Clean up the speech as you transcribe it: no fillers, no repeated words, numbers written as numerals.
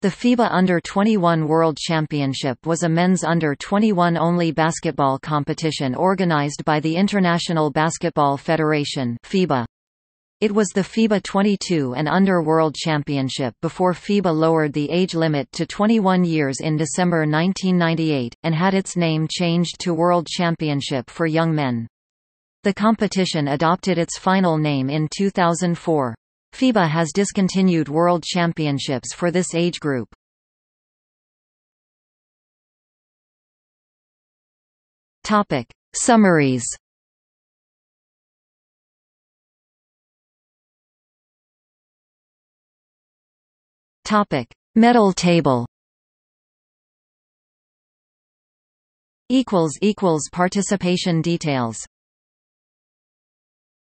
The FIBA Under-21 World Championship was a men's under-21 only basketball competition organized by the International Basketball Federation (FIBA). It was the FIBA 22 and Under World Championship before FIBA lowered the age limit to 21 years in December 1998, and had its name changed to World Championship for Young Men. The competition adopted its final name in 2004. FIBA has discontinued World Championships for this age group. Summaries. Medal table. Participation details.